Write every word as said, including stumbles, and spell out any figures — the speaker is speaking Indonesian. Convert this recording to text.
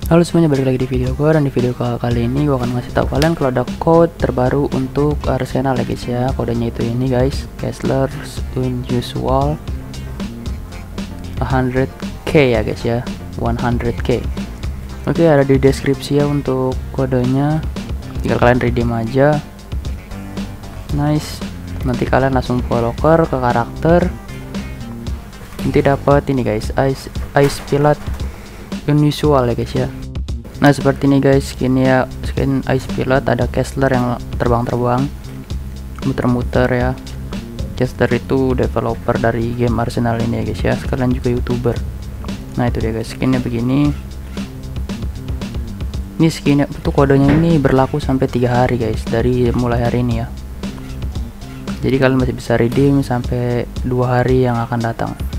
Halo semuanya, balik lagi di video gue. Dan di video kali ini gue akan ngasih tahu kalian kalau ada code terbaru untuk Arsenal ya guys ya. Kodenya itu ini guys, Kessler's Unusual one hundred K ya guys ya, one hundred K. Oke, ada di deskripsi ya untuk kodenya, tinggal kalian redeem aja. Nice, nanti kalian langsung follow ke karakter, nanti dapat ini guys, Ice Ice Pilot Unusual ya guys ya. Nah seperti ini guys, skin ya, skin Ice Pilot, ada Kessler yang terbang-terbang, muter-muter ya. Kessler itu developer dari game Arsenal ini ya guys ya, sekalian juga youtuber. Nah itu dia guys, skinnya begini. Ini skinnya itu, kodenya ini berlaku sampai tiga hari guys, dari mulai hari ini ya. Jadi kalian masih bisa redeem sampai dua hari yang akan datang.